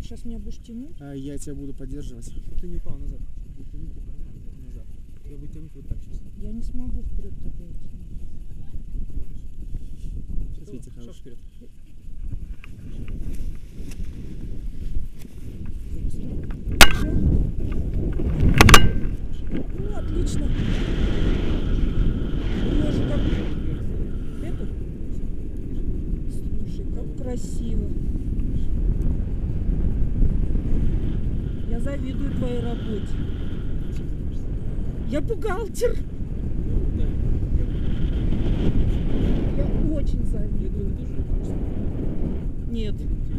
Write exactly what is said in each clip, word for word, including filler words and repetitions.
сейчас меня будешь тянуть? А я тебя буду поддерживать. Чтобы ты не упал назад. Будет тянуть назад. Я буду тянуть вот так сейчас. Я не смогу вперед тогда идти. Сейчас видите, хорошо. Шаг вперед. Все? Ну, отлично. Боже, как... Это? Слушай, как красиво. Я завидую твоей работе. Я бухгалтер. Да. Я очень завидую. Я думаю, ты тоже учишься. Нет.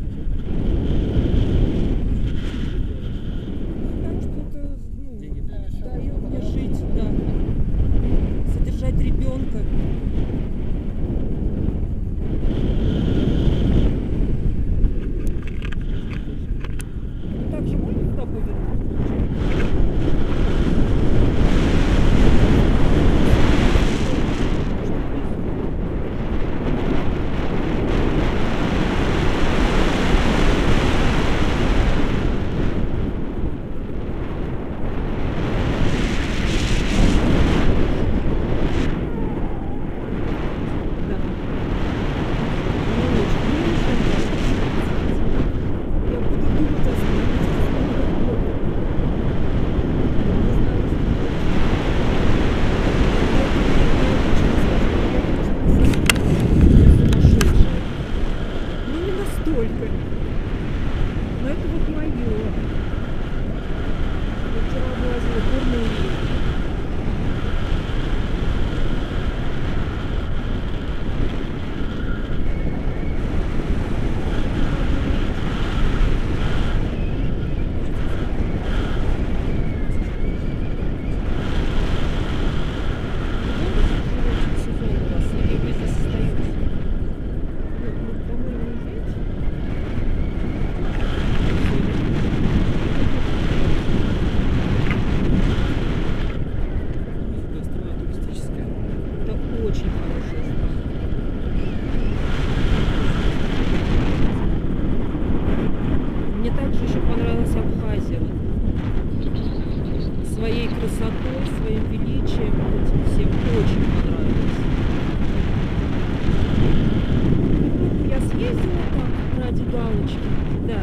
Потому что это, ну, Деньги приносят. дает мне жить, да. Содержать ребенка. Ну, так же можно туда повернуть? Своей красотой, своим величием, этим всем очень понравилось. Я съездила там ради галочки, да.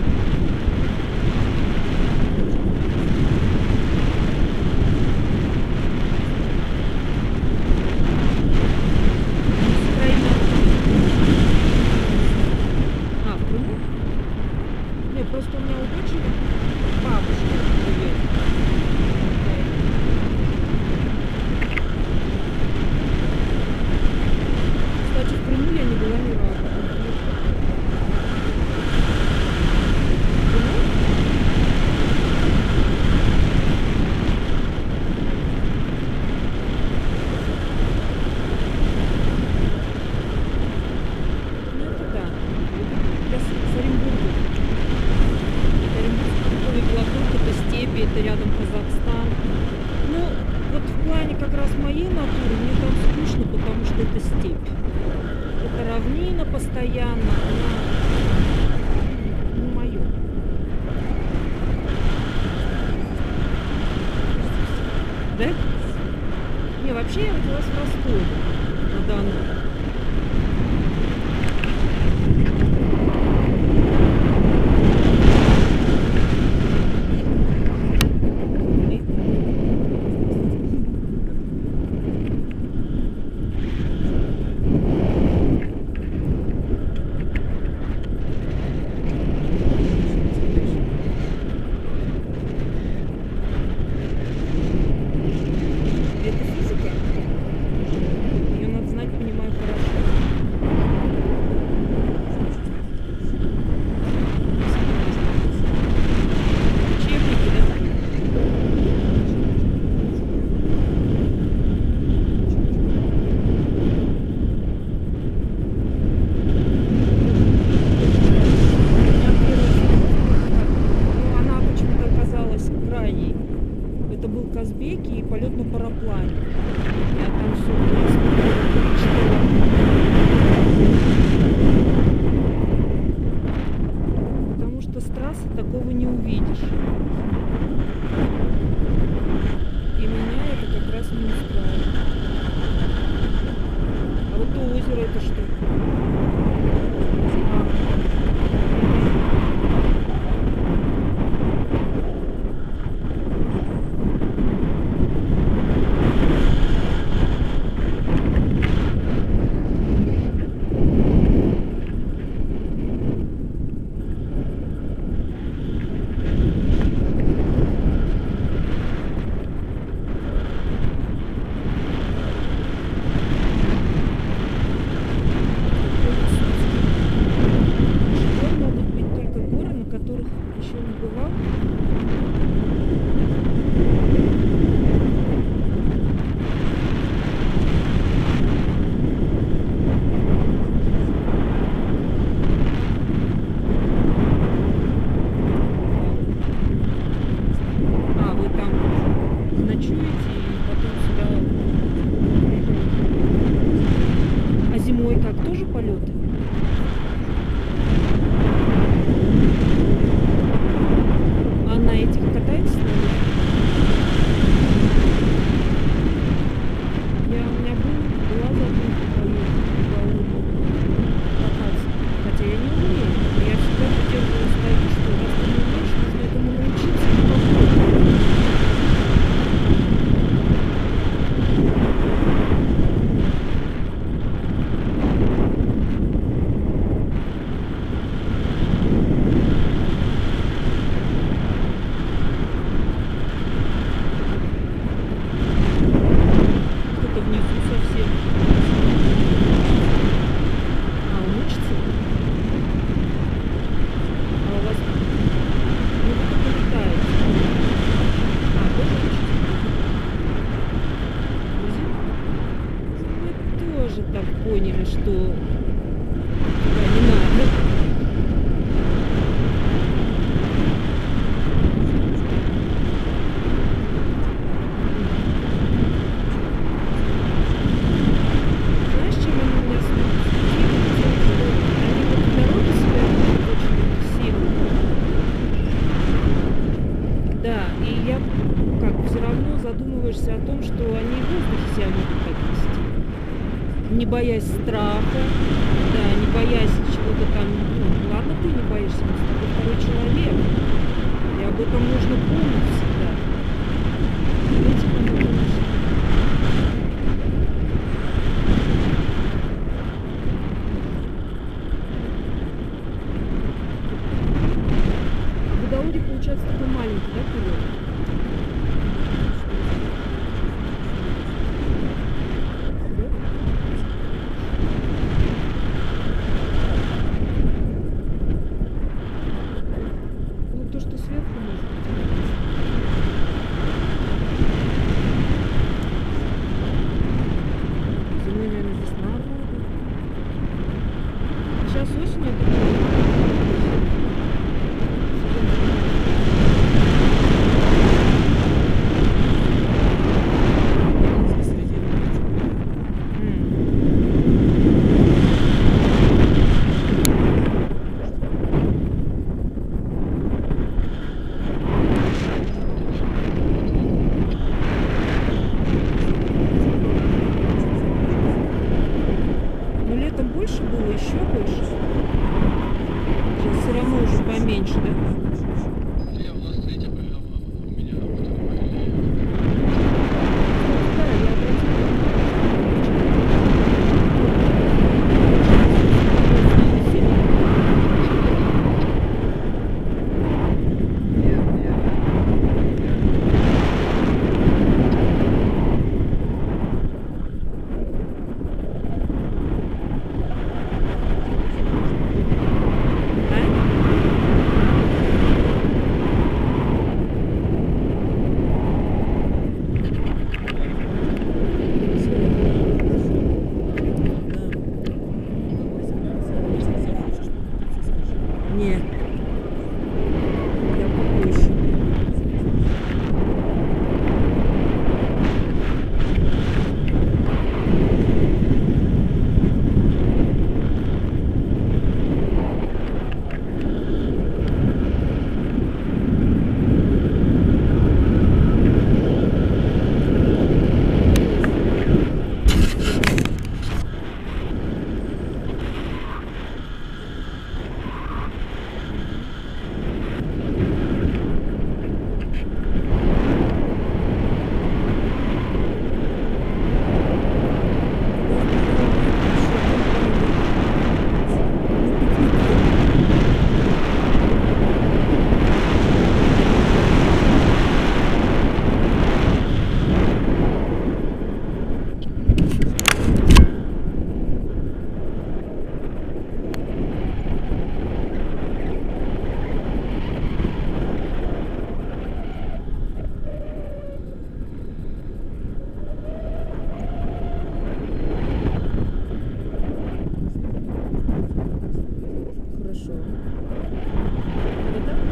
А, в Крыму? Нет, просто у меня у дочери бабушка живет. Кстати, в Крыму я не была ни разу. видишь? И меня это как раз не устраивает. А вот то озеро это что? Поняли, что туда не надо. Знаешь, чем они меня смутили? Они вот в дороге себя ведут очень агрессивно. Да, и я как все равно задумываешься о том, что они в воздухе себя могут так вести. Не боясь страха, да, не боясь чего-то там, ну, ладно, ты не боишься, но с тобой второй человек, и об этом нужно помнить всегда. Видите, как это нужно? А Гудаури, получается, такой маленький, да, курок? Сейчас осенью это больше было, еще больше. Сейчас все равно уже поменьше, да? Не, у нас третья программа, у меня вторая. Да, я обратила Не. Я попозже. хорошо. Вот так?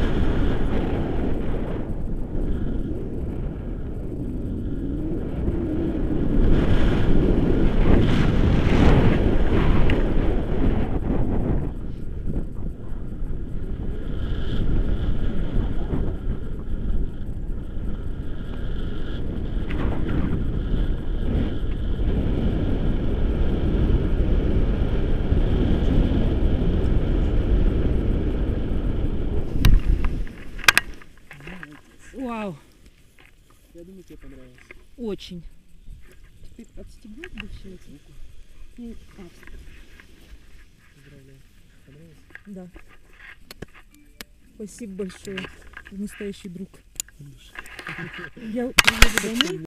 Вау, Я думаю, тебе понравилось. очень. Теперь отстегнуть бы все это. И- а, Поздравляю. Понравилось? да. Спасибо большое. Вы настоящий друг. Я приеду домой.